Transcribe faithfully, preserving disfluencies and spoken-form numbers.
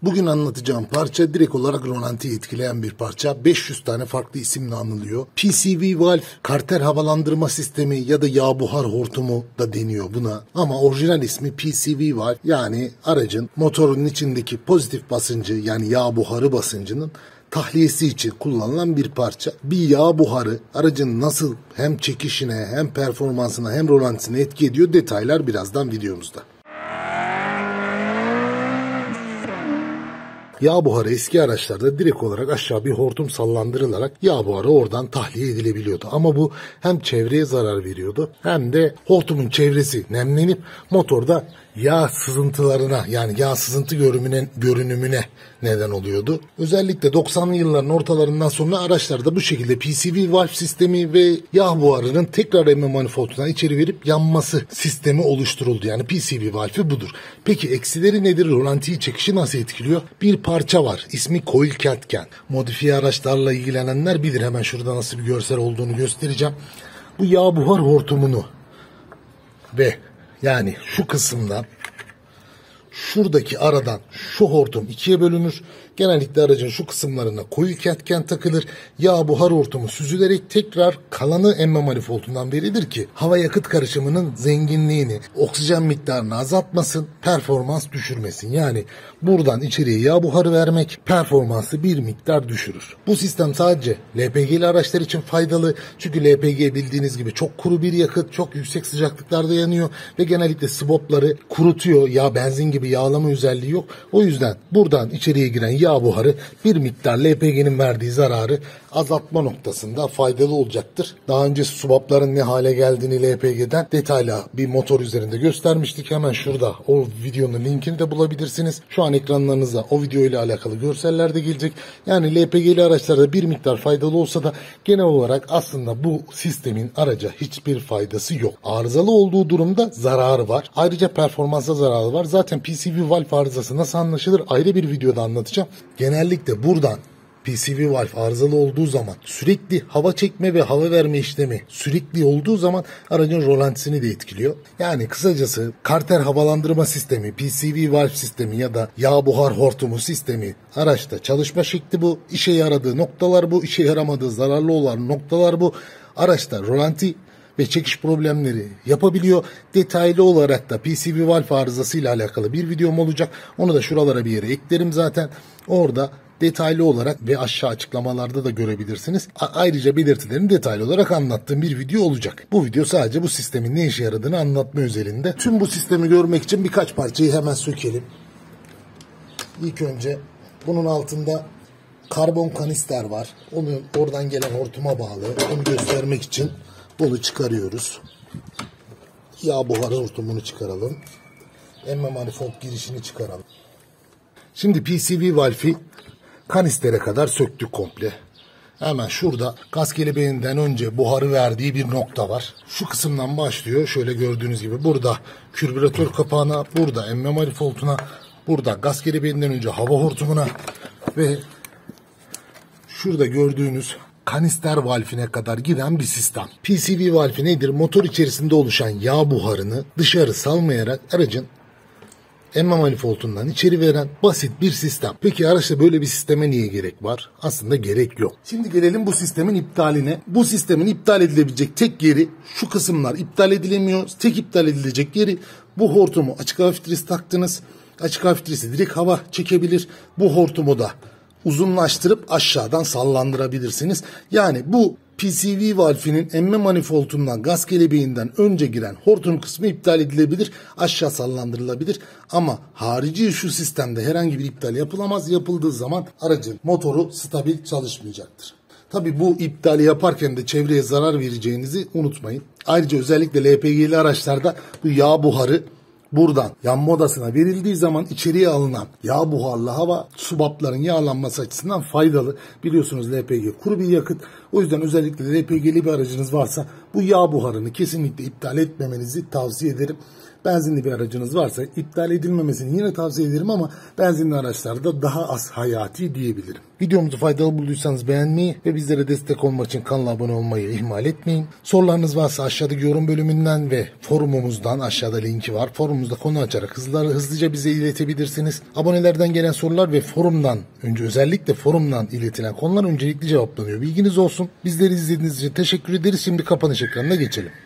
Bugün anlatacağım parça direkt olarak rolantiyi etkileyen bir parça. beş yüz tane farklı isimle anılıyor. P C V valve, karter havalandırma sistemi ya da yağ buhar hortumu da deniyor buna. Ama orijinal ismi P C V valve, yani aracın motorun içindeki pozitif basıncı, yani yağ buharı basıncının tahliyesi için kullanılan bir parça. Bir yağ buharı aracın nasıl hem çekişine hem performansına hem rolantisine etki ediyor, detaylar birazdan videomuzda. Yağ buharı eski araçlarda direkt olarak aşağı bir hortum sallandırılarak yağ buharı oradan tahliye edilebiliyordu. Ama bu hem çevreye zarar veriyordu hem de hortumun çevresi nemlenip motorda yağ sızıntılarına, yani yağ sızıntı görünümüne, görünümüne neden oluyordu. Özellikle doksanlı yılların ortalarından sonra araçlarda bu şekilde P C V valve sistemi ve yağ buharının tekrar emme manifoldundan içeri verip yanması sistemi oluşturuldu. Yani P C V valve'i budur. Peki eksileri nedir? Rolantiyi çekişi nasıl etkiliyor? Bir parça var. İsmi coil ketken. Modifiye araçlarla ilgilenenler bilir. Hemen şurada nasıl bir görsel olduğunu göstereceğim. Bu yağ buhar hortumunu ve yani şu kısımdan, şuradaki aradan şu hortum ikiye bölünür. Genellikle aracın şu kısımlarına coil ketken takılır. Yağ buhar hortumu süzülerek tekrar kalanı emme manifoldundan verilir ki hava yakıt karışımının zenginliğini, oksijen miktarını azaltmasın, performans düşürmesin. Yani buradan içeriye yağ buharı vermek performansı bir miktar düşürür. Bu sistem sadece L P G'li araçlar için faydalı. Çünkü L P G bildiğiniz gibi çok kuru bir yakıt, çok yüksek sıcaklıklarda yanıyor ve genellikle swapları kurutuyor. Ya benzin gibi yağlama özelliği yok. O yüzden buradan içeriye giren yağ buharı bir miktar L P G'nin verdiği zararı azaltma noktasında faydalı olacaktır. Daha önce swapların ne hale geldiğini L P G'den detaylı bir motor üzerinde göstermiştik. Hemen şurada o videonun linkini de bulabilirsiniz. Şu an ekranlarınıza o video ile alakalı görseller de gelecek. Yani L P G'li araçlarda bir miktar faydalı olsa da genel olarak aslında bu sistemin araca hiçbir faydası yok. Arızalı olduğu durumda zararı var. Ayrıca performansa zararı var. Zaten P C V valve arızası nasıl anlaşılır ayrı bir videoda anlatacağım. Genellikle buradan P C V valve arızalı olduğu zaman, sürekli hava çekme ve hava verme işlemi sürekli olduğu zaman aracın rolantisini de etkiliyor. Yani kısacası karter havalandırma sistemi, P C V valve sistemi ya da yağ buhar hortumu sistemi araçta çalışma şekli bu. İşe yaradığı noktalar bu, işe yaramadığı zararlı olan noktalar bu. Araçta rolanti ve çekiş problemleri yapabiliyor. Detaylı olarak da P C V valve arızası ile alakalı bir videom olacak. Onu da şuralara bir yere eklerim zaten. Orada detaylı olarak ve aşağı açıklamalarda da görebilirsiniz. A ayrıca belirtilerini detaylı olarak anlattığım bir video olacak. Bu video sadece bu sistemin ne işe yaradığını anlatma özelinde. Tüm bu sistemi görmek için birkaç parçayı hemen sökelim. İlk önce bunun altında karbon kanister var. Onu oradan gelen hortuma bağlı. Onu göstermek için bunu çıkarıyoruz. Yağ buharı hortumunu çıkaralım. Emme manifold girişini çıkaralım. Şimdi P C V valve'i kanistere kadar söktük komple. Hemen şurada gaz kelebeğinden önce buharı verdiği bir nokta var. Şu kısımdan başlıyor. Şöyle gördüğünüz gibi burada karbüratör kapağına, burada emme manifolduna, burada gaz kelebeğinden önce hava hortumuna ve şurada gördüğünüz kanister valfine kadar giden bir sistem. P C V valfi nedir? Motor içerisinde oluşan yağ buharını dışarı salmayarak aracın emme manifoldundan içeri veren basit bir sistem. Peki araçta böyle bir sisteme niye gerek var? Aslında gerek yok. Şimdi gelelim bu sistemin iptaline. Bu sistemin iptal edilebilecek tek yeri, şu kısımlar iptal edilemiyor. Tek iptal edilecek yeri bu hortumu açık hava filtresi taktınız. Açık hava filtresi direkt hava çekebilir. Bu hortumu da uzunlaştırıp aşağıdan sallandırabilirsiniz. Yani bu P C V valfinin emme manifoldundan, gaz kelebeğinden önce giren hortum kısmı iptal edilebilir, aşağı sallandırılabilir. Ama harici şu sistemde herhangi bir iptal yapılamaz. Yapıldığı zaman aracın motoru stabil çalışmayacaktır. Tabi bu iptali yaparken de çevreye zarar vereceğinizi unutmayın. Ayrıca özellikle L P G'li araçlarda bu yağ buharı buradan yanma odasına verildiği zaman içeriye alınan yağ buharlı hava subapların yağlanması açısından faydalı. Biliyorsunuz L P G kuru bir yakıt. O yüzden özellikle L P G'li bir aracınız varsa bu yağ buharını kesinlikle iptal etmemenizi tavsiye ederim. benzinli bir aracınız varsa iptal edilmemesini yine tavsiye ederim ama benzinli araçlarda daha az hayati diyebilirim. Videomuzu faydalı bulduysanız beğenmeyi ve bizlere destek olmak için kanala abone olmayı ihmal etmeyin. Sorularınız varsa aşağıdaki yorum bölümünden ve forumumuzdan, aşağıda linki var. Forumumuzda konu açarak hızlı, hızlıca bize iletebilirsiniz. Abonelerden gelen sorular ve forumdan, önce özellikle forumdan iletilen konular öncelikli cevaplanıyor. Bilginiz olsun. Bizleri izlediğiniz için teşekkür ederiz. Şimdi kapanış ekranına geçelim.